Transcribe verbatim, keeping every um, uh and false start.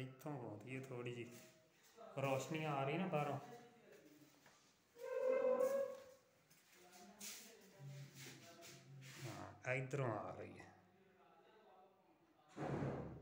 इतों आती है थोड़ी जी रोशनी आ रही ना बाहरों। हाँ इधरों आ रही है।